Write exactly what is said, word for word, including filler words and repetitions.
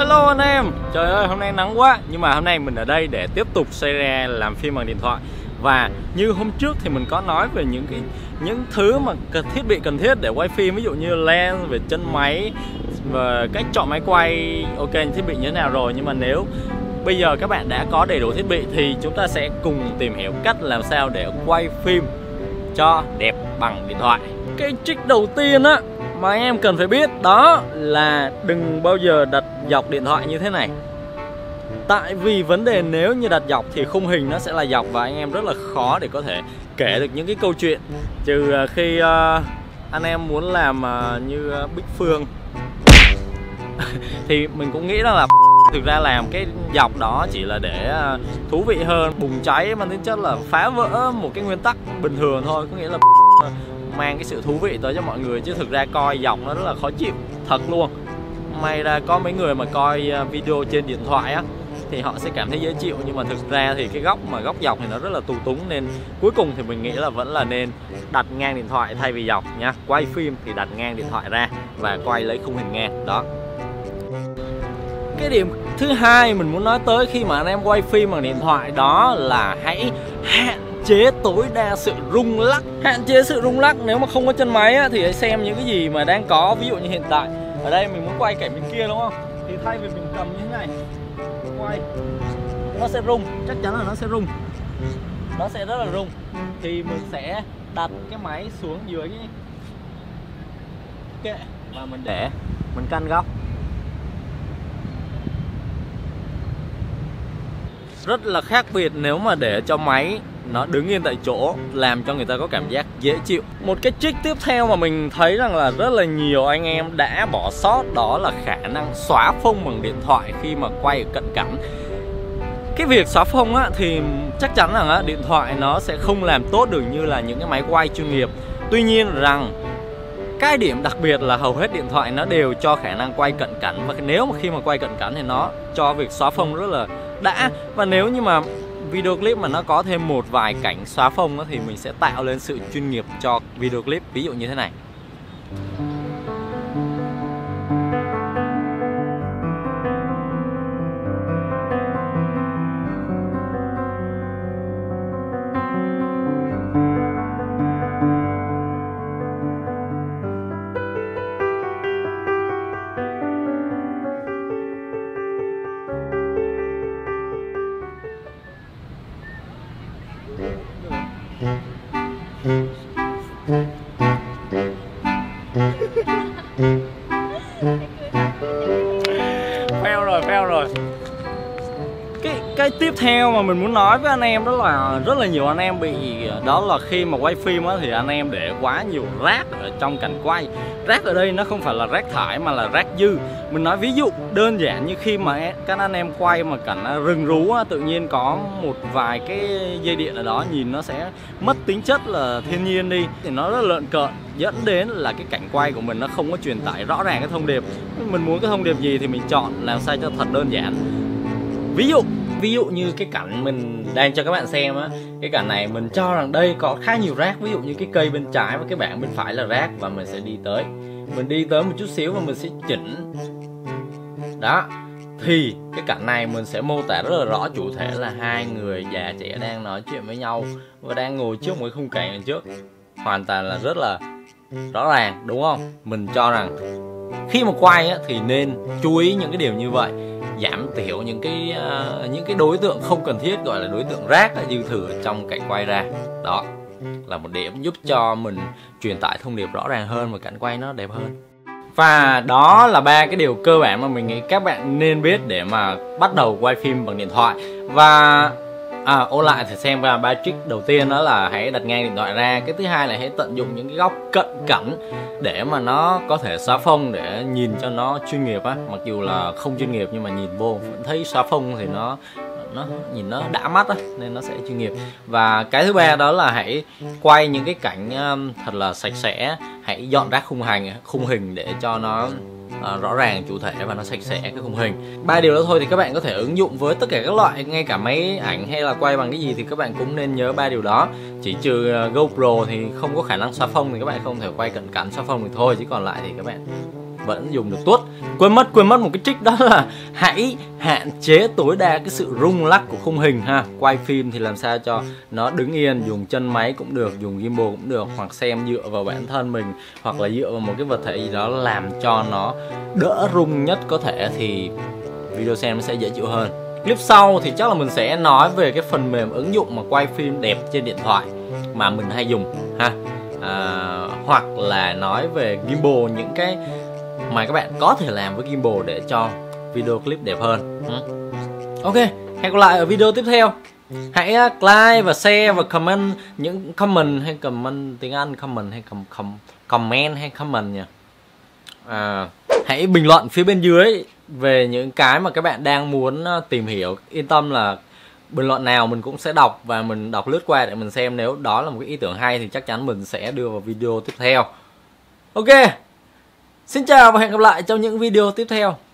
Hello anh em. Trời ơi hôm nay nắng quá. Nhưng mà hôm nay mình ở đây để tiếp tục series làm phim bằng điện thoại. Và như hôm trước thì mình có nói về những cái những thứ mà thiết bị cần thiết để quay phim. Ví dụ như lens, về chân máy, và cách chọn máy quay, ok thiết bị như thế nào rồi. Nhưng mà nếu bây giờ các bạn đã có đầy đủ thiết bị thì chúng ta sẽ cùng tìm hiểu cách làm sao để quay phim cho đẹp bằng điện thoại. Cái trick đầu tiên á mà anh em cần phải biết đó là đừng bao giờ đặt dọc điện thoại như thế này. Tại vì vấn đề nếu như đặt dọc thì khung hình nó sẽ là dọc và anh em rất là khó để có thể kể được những cái câu chuyện. Trừ khi uh, anh em muốn làm uh, như uh, Bích Phương thì mình cũng nghĩ rằng là thực ra làm cái dọc đó chỉ là để uh, thú vị hơn. Bùng cháy mang tính chất là phá vỡ một cái nguyên tắc bình thường thôi. Có nghĩa là mang cái sự thú vị tới cho mọi người, chứ thực ra coi dọc nó rất là khó chịu thật luôn. May ra có mấy người mà coi video trên điện thoại á thì họ sẽ cảm thấy dễ chịu, nhưng mà thực ra thì cái góc mà góc dọc thì nó rất là tù túng, nên cuối cùng thì mình nghĩ là vẫn là nên đặt ngang điện thoại thay vì dọc nha. Quay phim thì đặt ngang điện thoại ra và quay lấy khung hình ngang đó. Cái điểm thứ hai mình muốn nói tới khi mà anh em quay phim bằng điện thoại đó là hãy hạn chế tối đa sự rung lắc. Hạn chế sự rung lắc nếu mà không có chân máy á, thì hãy xem những cái gì mà đang có. Ví dụ như hiện tại ở đây mình muốn quay cảnh bên kia đúng không, thì thay vì mình cầm như thế này quay, nó sẽ rung, chắc chắn là nó sẽ rung, nó sẽ rất là rung. Thì mình sẽ đặt cái máy xuống dưới cái kệ và mình để mình căn góc. Rất là khác biệt nếu mà để cho máy nó đứng yên tại chỗ, làm cho người ta có cảm giác dễ chịu. Một cái trick tiếp theo mà mình thấy rằng là rất là nhiều anh em đã bỏ sót đó là khả năng xóa phông bằng điện thoại khi mà quay ở cận cảnh. Cái việc xóa phông á thì chắc chắn rằng á, điện thoại nó sẽ không làm tốt được như là những cái máy quay chuyên nghiệp. Tuy nhiên rằng cái điểm đặc biệt là hầu hết điện thoại nó đều cho khả năng quay cận cảnh, và nếu mà khi mà quay cận cảnh thì nó cho việc xóa phông rất là đã. Và nếu như mà video clip mà nó có thêm một vài cảnh xóa phông thì mình sẽ tạo lên sự chuyên nghiệp cho video clip, ví dụ như thế này. Fail rồi, fail rồi. Cái cái tiếp theo mà mình muốn nói với anh em đó là rất là nhiều anh em bị đó là khi mà quay phim á thì anh em để quá nhiều rác ở trong cảnh quay. Rác ở đây nó không phải là rác thải mà là rác dư. Mình nói ví dụ đơn giản như khi mà các anh em quay mà cảnh rừng rú á, tự nhiên có một vài cái dây điện ở đó nhìn nó sẽ mất tính chất là thiên nhiên đi, thì nó rất là lợn cợn, dẫn đến là cái cảnh quay của mình nó không có truyền tải rõ ràng cái thông điệp. Mình muốn cái thông điệp gì thì mình chọn làm sao cho thật đơn giản. Ví dụ Ví dụ như cái cảnh mình đang cho các bạn xem á, cái cảnh này mình cho rằng đây có khá nhiều rác. Ví dụ như cái cây bên trái và cái bảng bên phải là rác, và mình sẽ đi tới Mình đi tới một chút xíu và mình sẽ chỉnh đó. Thì cái cảnh này mình sẽ mô tả rất là rõ chủ thể là hai người già trẻ đang nói chuyện với nhau và đang ngồi trước một cái khung cảnh đằng trước. Hoàn toàn là rất là rõ ràng đúng không? Mình cho rằng khi mà quay á, thì nên chú ý những cái điều như vậy, giảm thiểu những cái uh, những cái đối tượng không cần thiết, gọi là đối tượng rác dư thừa trong cảnh quay ra. Đó là một điểm giúp cho mình truyền tải thông điệp rõ ràng hơn và cảnh quay nó đẹp hơn. Và đó là ba cái điều cơ bản mà mình nghĩ các bạn nên biết để mà bắt đầu quay phim bằng điện thoại. Và à, ôn lại thì xem vào ba trick đầu tiên đó là hãy đặt ngang điện thoại ra. Cái thứ hai là hãy tận dụng những cái góc cận cảnh để mà nó có thể xóa phông để nhìn cho nó chuyên nghiệp á. Mặc dù là không chuyên nghiệp nhưng mà nhìn vô vẫn thấy xóa phông thì nó nó nhìn nó đã mắt á, nên nó sẽ chuyên nghiệp. Và cái thứ ba đó là hãy quay những cái cảnh um, thật là sạch sẽ. Hãy dọn rác khung hình khung hình để cho nó uh, rõ ràng chủ thể và nó sạch sẽ cái khung hình. Ba điều đó thôi thì các bạn có thể ứng dụng với tất cả các loại, ngay cả máy ảnh hay là quay bằng cái gì thì các bạn cũng nên nhớ ba điều đó. Chỉ trừ uh, GoPro thì không có khả năng xóa phông thì các bạn không thể quay cận cảnh xóa phông được thôi, chứ còn lại thì các bạn vẫn dùng được tốt. Quên mất quên mất một cái trick, đó là hãy hạn chế tối đa cái sự rung lắc của khung hình ha. Quay phim thì làm sao cho nó đứng yên, dùng chân máy cũng được, dùng gimbal cũng được, hoặc xem dựa vào bản thân mình, hoặc là dựa vào một cái vật thể gì đó làm cho nó đỡ rung nhất có thể, thì video xem nó sẽ dễ chịu hơn. Clip sau thì chắc là mình sẽ nói về cái phần mềm ứng dụng mà quay phim đẹp trên điện thoại mà mình hay dùng ha, à, hoặc là nói về gimbal, những cái mà các bạn có thể làm với gimbal để cho video clip đẹp hơn. Ok, hẹn gặp lại ở video tiếp theo. Hãy like và share và comment những comment hay comment tiếng Anh, comment hay com, com, comment hay comment nhỉ? À, hãy bình luận phía bên dưới về những cái mà các bạn đang muốn tìm hiểu. Yên tâm là bình luận nào mình cũng sẽ đọc, và mình đọc lướt qua để mình xem nếu đó là một cái ý tưởng hay thì chắc chắn mình sẽ đưa vào video tiếp theo. Ok, xin chào và hẹn gặp lại trong những video tiếp theo.